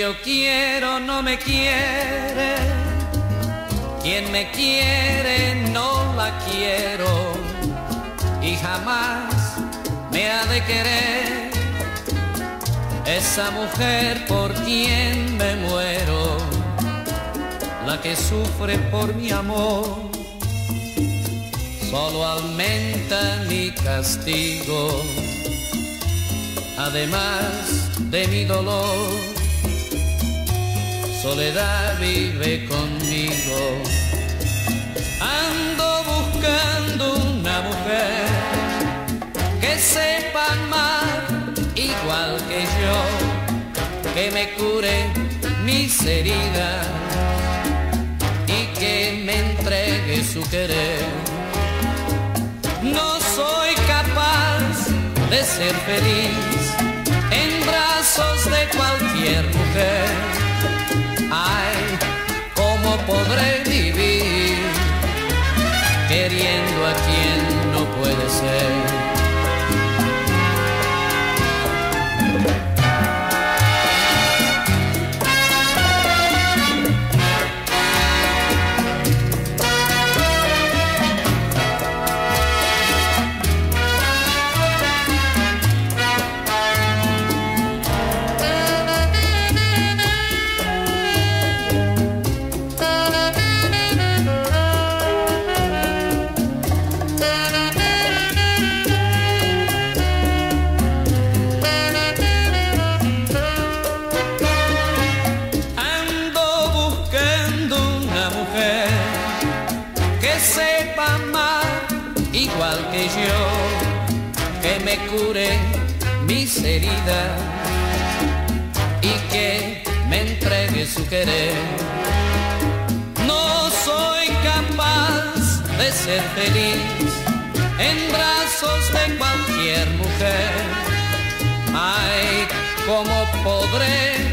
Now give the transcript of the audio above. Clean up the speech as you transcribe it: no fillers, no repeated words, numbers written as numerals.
yo quiero no me quiere, quien me quiere no la quiero y jamás me ha de querer. Esa mujer por quien me muero, la que sufre por mi amor, solo aumenta mi castigo, además de mi dolor. Soledad vive conmigo, ando buscando una mujer que sepa amar igual que yo, que me cure mis heridas y que me entregue su querer. No soy capaz de ser feliz en brazos de cualquier mujer. Ay, ¿cómo podré vivir queriendo a quien no puede ser? Que sepa amar igual que yo, que me cure mis heridas y que me entregue su querer. No soy capaz de ser feliz en brazos de cualquier mujer. Ay, ¿cómo podré